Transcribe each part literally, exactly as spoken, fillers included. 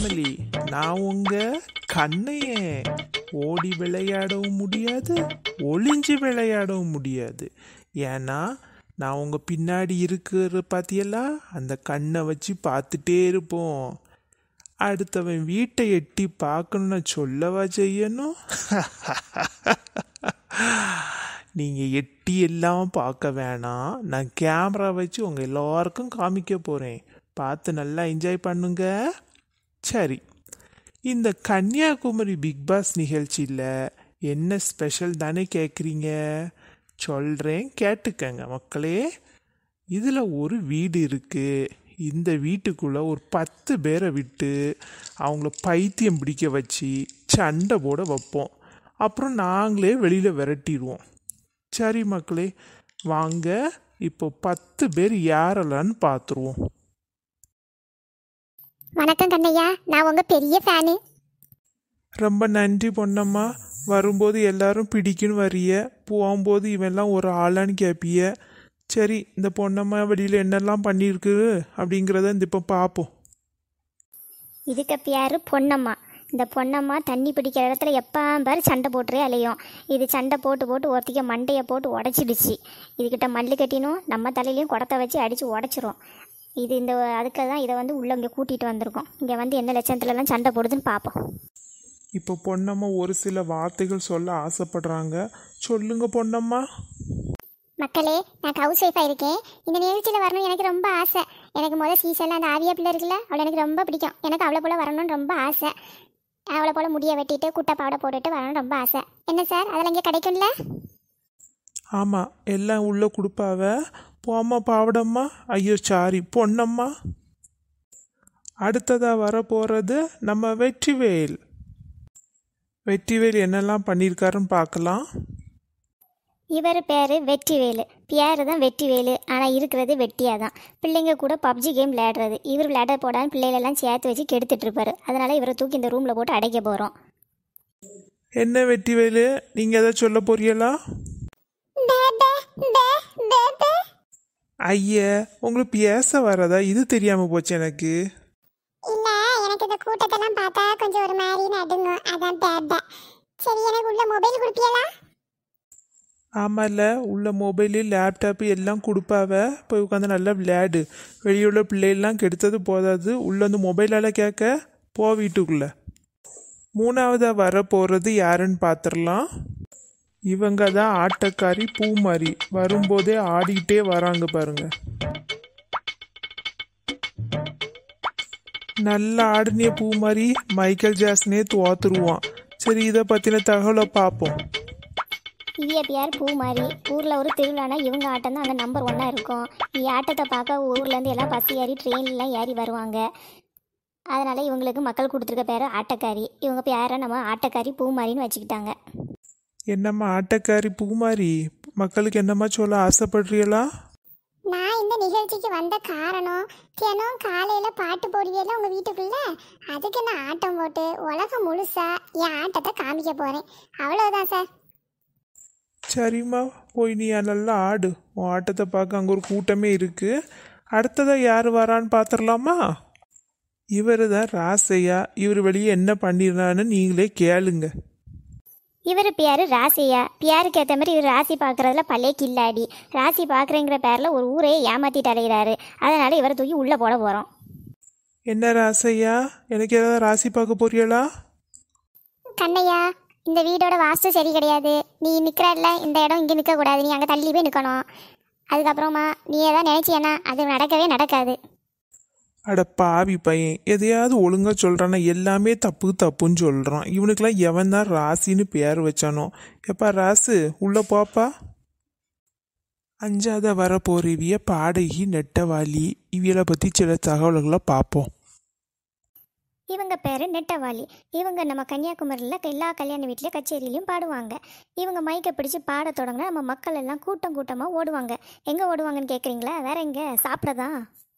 Family, நான் உங்க கண்ணையே. ஓடி விளையாடவும் முடியாது, ஒளிஞ்சு விளையாடவும் முடியாது. ஏன்னா நான் உங்க பின்னாடி இருக்கிற பாத்தியெல்லாம் அந்த கண்ணை வச்சு பார்த்துட்டே இருப்போம். அடுத்தவன் வீட்டை எட்டி பார்க்கணும்னு சொல்லவா செய்யணும்? நீங்க எட்டி எல்லாம் பார்க்க வேணாம், நான் கேமரா வச்சு உங்க எல்லாருக்கும் காமிக்க போறேன். பார்த்து நல்லா என்ஜாய் பண்ணுங்க. சரி, இந்த கன்னியாகுமரி பிக் பாஸ் நிகழ்ச்சியில் என்ன ஸ்பெஷல் தானே கேட்குறீங்க? சொல்கிறேன், கேட்டுக்கங்க மக்களே. இதில் ஒரு வீடு இருக்குது. இந்த வீட்டுக்குள்ளே ஒரு பத்து பேரை விட்டு அவங்கள பைத்தியம் பிடிக்க வச்சு சண்டை போட வைப்போம். அப்புறம் நாங்களே வெளியில் விரட்டிடுவோம். சரி மக்களே, வாங்க இப்போ பத்து பேர் யாரெல்லாம்னு பார்த்துருவோம். வணக்கம் கண்ணையா, நான் உங்க பெரிய ஃபேனு. ரொம்ப நன்றி பொன்னம்மா. வரும்போது எல்லாரும் பிடிக்குன்னு வரிய, போகும்போது இவெல்லாம் ஒரு ஆளான்னு கேட்பிய. சரி, இந்த பொன்னம்மா வெளியில் என்னெல்லாம் பண்ணியிருக்கு அப்படிங்கிறத இந்த இப்போ பார்ப்போம். இதுக்கு பேர் பொன்னம்மா. இந்த பொன்னம்மா தண்ணி பிடிக்கிற இடத்துல எப்போ பாரு சண்டை போட்டுறே அலையும். இது சண்டை போட்டு போட்டு ஒருத்திக்க மண்டையை போட்டு உடச்சிடுச்சு. இதுக்கிட்ட மல்லு கட்டினும் நம்ம தலையிலையும் குடத்தை வச்சு அடித்து உடச்சிரும். இது இந்த அதுக்காக தான் இதை வந்து உள்ளே இங்கே கூட்டிகிட்டு வந்திருக்கோம். இங்கே வந்து என்ன லட்சத்துலலாம் சண்டை போடுதுன்னு பார்ப்போம். இப்போ பொன்னம்மா ஒரு சில வார்த்தைகள் சொல்ல ஆசைப்படுறாங்க. சொல்லுங்க பொன்னம்மா. மக்களே, நான் ஹவுஸ் ஒய்ஃபாக இருக்கேன். இந்த நிகழ்ச்சியில் வரணும் எனக்கு ரொம்ப ஆசை. எனக்கு முதல் சீசனில் அந்த ஆவியா பிள்ளை இருக்குல்ல, அவளை எனக்கு ரொம்ப பிடிக்கும். எனக்கு அவளை போல் வரணும்னு ரொம்ப ஆசை. அவளை போல் முடியை வெட்டிட்டு குட்டை பாவடை போட்டுட்டு வரணும்னு ரொம்ப ஆசை. என்ன சார், அதெல்லாம் இங்கே கிடைக்கும்ல? ஆமாம், எல்லாம் உள்ளே கொடுப்பாவ. போம்மா பாவடம்மா. ஐயோ சாரி பொன்னம்மா. அடுத்ததாக வர போகிறது நம்ம வெற்றிவேல். வெற்றிவேல் என்னெல்லாம் பண்ணியிருக்காருன்னு பார்க்கலாம். இவர் பேர் வெற்றிவேலு. பேர் தான் வெற்றிவேலு, ஆனால் இருக்கிறது வெட்டியாக தான். பிள்ளைங்க கூட பப்ஜி கேம் விளையாடுறது. இவர் விளையாட போடான்னு பிள்ளைகளெல்லாம் சேர்த்து வச்சு கெடுத்துட்டு இருப்பாரு. அதனால் இவரை தூக்கி இந்த ரூமில் போட்டு அடைக்க போகிறோம். என்ன வெற்றிவேலு, நீங்கள் எதாவது சொல்ல போறீங்களா? ஐயா, உங்களுக்கு பேச வரதா? இது தெரியாம போச்சு எனக்கு. இல்ல, எனக்கு இந்த கூட்டத்தெல்லாம் பார்த்தா கொஞ்சம் ஒரு மாதிரி நடுங்கும். அதான் பேபே. சரி, எனக்கு உள்ள மொபைல் கொடுப்பீங்களா? ஆமாம்ல, உள்ள மொபைலு லேப்டாப்பு எல்லாம் கொடுப்பாவ. போய் உட்காந்து நல்லா விளையாடு. வெளியுள்ள பிள்ளைகள்லாம் கெடுத்தது போதாது, உள்ள வந்து மொபைலால் கேட்க போ வீட்டுக்குள்ள. மூணாவதாக வர போகிறது யாருன்னு பார்த்துடலாம். இவங்க தான் ஆட்டக்காரி பூமாரி. வரும்போதே ஆடிக்கிட்டே வராங்க பாருங்க. நல்லா ஆடினிய பூமாரி மைக்கேல் ஜாக்சனே தோத்துருவான். சரி, இதை பற்றின தகவலை பார்ப்போம். இவிய பேர் பூமாரி. ஊரில் ஒரு திருவிழானா இவங்க ஆட்டம் தான் அந்த நம்பர் ஒன்னாக இருக்கும். இந்த ஆட்டத்தை பார்க்க ஊர்லேருந்து எல்லாம் பஸ் ஏறி ட்ரெயின்லாம் ஏறி வருவாங்க. அதனால் இவங்களுக்கு மக்கள் கொடுத்துருக்க பேர் ஆட்டக்காரி. இவங்க பேரை நம்ம ஆட்டக்காரி பூமாரின்னு வச்சுக்கிட்டாங்க. என்னம்மா ஆட்டக்காரி பூமாரி, மக்களுக்கு என்னம்மா சொல்ல ஆசைப்படுறீங்களா? நான் இந்த நிகழ்ச்சிக்கு வந்த காரணம், தினம் காலையில் பாட்டு போடுவீங்களா உங்கள் வீட்டுக்குள்ள, அதுக்கு நான் ஆட்டம் போட்டு உலகம் முழுசா என் ஆட்டத்தை காமிக்க போகிறேன். அவ்வளோதான் சார். சரிம்மா, போய் நீ நல்லா ஆடு. உன் ஆட்டத்தை பார்க்க அங்கே ஒரு கூட்டமே இருக்குது. அடுத்ததாக யார் வரான்னு பார்த்துடலாமா? இவர் தான் ராசையா. இவர் வெளியே என்ன பண்ணிடுறான்னு நீங்களே கேளுங்க. இவர் பேர் ராசியா. பேருக்கு ஏற்ற மாதிரி இவர் ராசி பார்க்குறதுல பழைய கில்லாடி. ராசி பார்க்குறேங்கிற பேரில் ஒரு ஊரே ஏமாற்றிட்டு அடைகிறாரு. அதனால் இவரை தூக்கி உள்ளே போட போகிறோம். என்ன ராசையா, எனக்கு ஏதாவது ராசி பார்க்க போறீங்களா? கண்ணையா, இந்த வீடோட வாஸ்து சரி கிடையாது. நீ நிற்கிறல்ல, இந்த இடம் இங்கே நிற்கக்கூடாது. நீ அங்கே தள்ளி போய் நிற்கணும். அதுக்கப்புறமா நீ எதாவது நினைச்சியன்னா அது நடக்கவே நடக்காது. அட பாவி பையன், எதையாவது ஒழுங்காக சொல்கிறான்னா எல்லாமே தப்பு தப்புன்னு சொல்கிறான். இவனுக்கெல்லாம் எவன் தான் ராசின்னு பேர் வச்சானோ. எப்பா ராசு, உள்ளே போப்பா. அஞ்சாத வர போறவிய பாடகி நெட்டவாளி. இவியலை பற்றி சில தகவல்களை பார்ப்போம். இவங்க பேர் நெட்டவாளி. இவங்க நம்ம கன்னியாகுமரியில் எல்லா கல்யாண வீட்லேயும் கச்சேரியிலையும் பாடுவாங்க. இவங்க மைக்கை பிடிச்சி பாட தொடங்கினா நம்ம மக்கள் எல்லாம் கூட்டம் கூட்டமாக ஓடுவாங்க. எங்கே ஓடுவாங்கன்னு கேட்குறீங்களா? வேற எங்கே, சாப்பிட்றதா?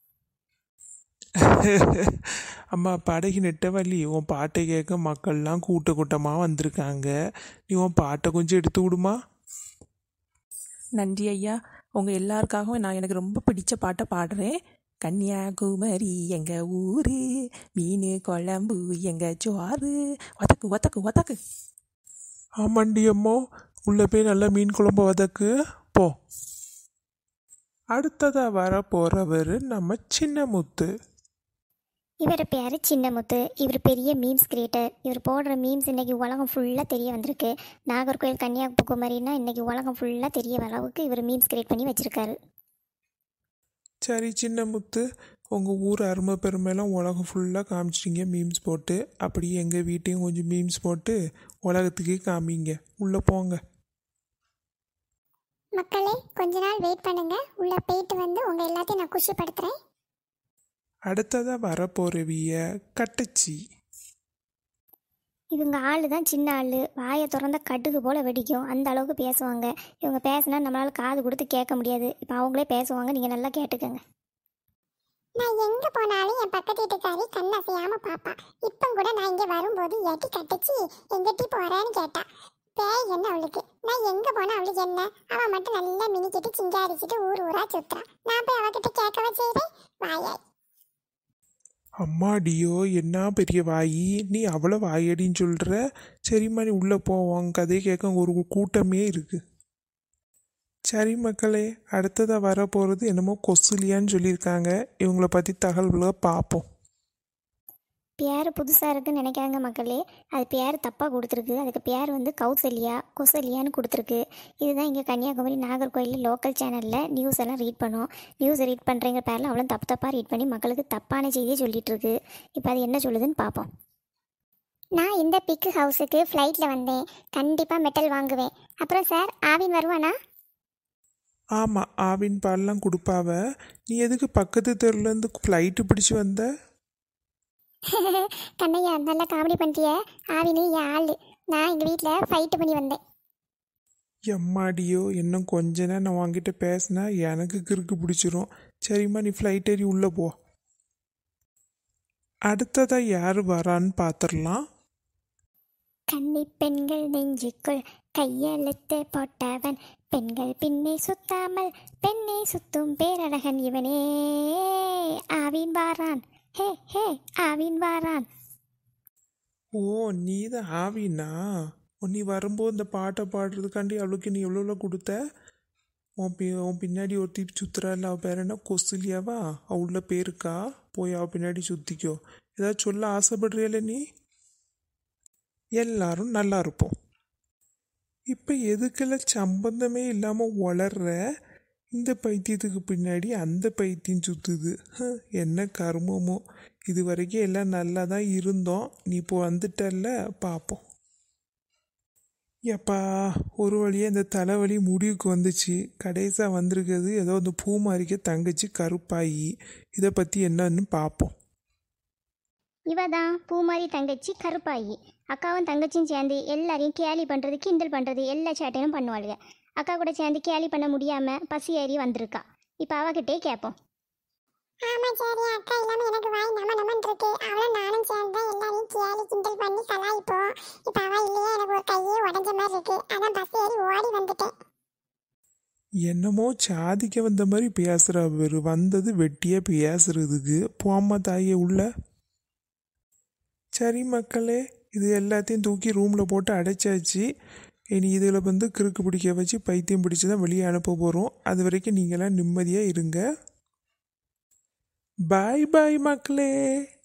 அம்மா பாடகி நெட்டவள்ளி, உன் பாட்டை கேட்க மக்கள்லாம் கூட்ட கூட்டமாக வந்திருக்காங்க. நீ உன் பாட்டை கொஞ்சம் எடுத்து விடுமா? நன்றி ஐயா. உங்கள் எல்லாருக்காகவும் நான் எனக்கு ரொம்ப பிடிச்ச பாட்டை பாடுறேன். கன்னியாகுமரி எங்க ஊரு, மீன் குழம்பு எங்க சோறு, ஒதக்கு ஒதக்கு ஒதக்கு. ஆமாண்டி அம்மா, உள்ளே போய் நல்லா மீன் குழம்பு வதக்கு போ. அடுத்ததாக வர போகிறவர் நம்ம சின்ன முத்து. இவர் பேர் சின்னமுத்து. இவர் பெரிய மீம்ஸ் கிரியேட்டர். இவர் போடுற மீம்ஸ் இன்றைக்கி உலகம் ஃபுல்லாக தெரிய வந்திருக்கு. நாகர்கோவில் கன்னியாகுமரின்னா இன்றைக்கி உலகம் ஃபுல்லாக தெரிய வர அளவுக்கு இவர் மீம்ஸ் கிரியேட் பண்ணி வச்சுருக்காரு. சரி சின்ன முத்து, உங்கள் ஊர் அருமை பெருமையெல்லாம் உலகம் ஃபுல்லாக காமிச்சிட்டிங்க மீம்ஸ் போட்டு. அப்படியே எங்கள் வீட்டையும் கொஞ்சம் மீம்ஸ் போட்டு உலகத்துக்கே காமிங்க. உள்ளே போங்க மக்களே. கொஞ்ச நாள் வெயிட் பண்ணுங்க, உள்ளே போயிட்டு வந்து உங்கள் எல்லாத்தையும் நான் குஷிப்படுத்துகிறேன். அடுத்ததாக வரப்போறவிய கட்டச்சி. இவங்க ஆள் தான் சின்ன ஆள். வாயை திறந்த கடுகு போல் வெடிக்கும், அந்த அளவுக்கு பேசுவாங்க. இவங்க பேசினா நம்மளால் காது கொடுத்து கேட்க முடியாது. இப்போ அவங்களே பேசுவாங்க, நீங்கள் நல்லா கேட்டுக்கோங்க. நான் எங்கே போனாலும் என் பக்கத்து வீட்டுக்காரி கண்ணை செய்யாம பாப்பா. இப்போ கூட நான் இங்கே வரும்போது எட்டி கட்டச்சி எங்கட்டி போகிறேன்னு கேட்டா. பேய் என்ன அவளுக்கு? நான் எங்கே போனால் அவளுக்கு என்ன? அவள் மட்டும் நல்லா மினிக்கிட்டு சிங்காரிச்சிட்டு ஊர் ஊரா சுத்துறான். நான் போய் அவகிட்ட கேட்கவா செய்கிறேன்? வாயாய். அம்மாடியோ, என்ன பெரிய வாயி நீ, அவ்வளோ வாயடின்னு சொல்கிற. சரிம்மா, நீ உள்ளே போவாங்க, கதையை கேட்க ஒரு கூட்டமே இருக்குது. சரி மக்களே, அடுத்ததாக வர போகிறது என்னமோ கொசுலியான்னு சொல்லியிருக்காங்க. இவங்கள பற்றி தகவல்களை பார்ப்போம். பேர் புதுசாக இருக்குன்னு நினைக்காங்க மக்களே. அது பேர் தப்பாக கொடுத்துருக்கு. அதுக்கு பேர் வந்து கௌசல்யா கொசல்யான்னு கொடுத்துருக்கு. இதுதான் இங்கே கன்னியாகுமரி நாகர்கோவில் லோக்கல் சேனலில் நியூஸ் எல்லாம் ரீட் பண்ணோம். நியூஸ் ரீட் பண்ணுறங்கிற பேரில் அவ்வளோ தப்பு தப்பாக ரீட் பண்ணி மக்களுக்கு தப்பான செய்தியை சொல்லிகிட்ருக்கு. இப்போ அது என்ன சொல்லுதுன்னு பார்ப்போம். நான் இந்த பிக்கு ஹவுஸுக்கு ஃப்ளைட்டில் வந்தேன். கண்டிப்பாக மெட்டல் வாங்குவேன். அப்புறம் சார், ஆவின் வருவானா? ஆமாம், ஆவின் பால்லாம் கொடுப்பாவ. நீ எதுக்கு பக்கத்து தெருலேருந்து ஃப்ளைட்டு பிடிச்சி வந்த? கண்ணையா, நல்லா காமெடி பண்ணிட்டிய. ஆவினி என் ஆள். நான் எங்கள் வீட்டில் ஃபைட்டு பண்ணி வந்தேன். எம்மாடியோ, இன்னும் கொஞ்ச நேரம் நான் வாங்கிட்ட பேசினா எனக்கு கிறுக்கு பிடிச்சிரும். சரிம்மா, நீ ஃப்ளைட் ஏறி உள்ளே போ. அடுத்ததாக யார் வரான்னு பார்த்துடலாம். கன்னி பெண்கள் நெஞ்சுக்குள் கையெழுத்து போட்டவன், பெண்கள் பின்னே சுத்தாமல் பெண்ணை சுத்தும் பேரழகன் இவனே. ஆவின் வாரான், ஹே ஹே ஆவின் வாரான். ஓ, நீ தான் ஆவினா? நீ வரும்போது இந்த பாட்டை பாடுறதுக்காண்டி அவளுக்கு நீ எவ்வளோ கொடுத்த? உன் பி உன் பின்னாடி ஒருத்தி சுற்றுறாள், அவள் பேர் என்ன, கொசுலியாவா? அவள் உள்ள பேருக்கா? போய் அவள் பின்னாடி சுற்றிக்கோ. ஏதாவது சொல்ல ஆசைப்படுறியல நீ? எல்லாரும் நல்லா இருப்போம். இப்போ எதுக்கெல்லாம் சம்பந்தமே இல்லாமல் வளர்ற இந்த பைத்தியத்துக்கு பின்னாடி அந்த பைத்தியம் சுற்றுது. என்ன கருமமோ. இது வரைக்கும் எல்லாம் நல்லா தான் இருந்தோம். நீ இப்போ வந்துட்டல்ல, பார்ப்போம். எப்பா, ஒரு வழியாக இந்த தலைவலி முடிவுக்கு வந்துச்சு. கடைசியாக வந்திருக்கிறது ஏதோ இந்த பூமாரிக்க தங்கச்சி கருப்பாயி. இதை பற்றி என்னன்னு பார்ப்போம். இவ தான் பூமாரி தங்கச்சி கருப்பாயி. அக்காவும் தங்கச்சியும் சேர்ந்து எல்லாரையும் கேலி பண்ணுறது, கிண்டல் பண்ணுறது, எல்லா சேட்டையும் பண்ணுவாளுங்க. அக்கா கூட சேர்ந்து கேலி பண்ண முடியாமல் பசி ஏறி வந்திருக்கா. இப்போ அவகிட்டே கேட்போம். ஆமா சரி, அக்கா இல்லாம எனக்கு வாய் நம்ம நம்மன் இருக்கு. அவளும் நானும் சேர்ந்து எல்லாரையும் கேலி கிண்டல் பண்ணி கலாய்ப்போம். இப்ப அவ இல்லையே, எனக்கு ஒரு கையே உடஞ்ச மாதிரி இருக்கு. அதான் பஸ் ஏறி ஓடி வந்துட்டேன். என்னமோ சாதிக்க வந்த மாதிரி பேசுகிற அவர் வந்தது வெட்டியாக பேசுறதுக்கு. போம்மா தாயே உள்ள. சரி மக்களே, இது எல்லாத்தையும் தூக்கி ரூமில் போட்டு அடைச்சாச்சு. இனி இதில் வந்து கிறுக்கு பிடிக்க வச்சு பைத்தியம் பிடிச்சி தான் வெளியே அனுப்ப போகிறோம். அது வரைக்கும் நீங்களாம் நிம்மதியாக இருங்க. பாய் பாய் மக்களே.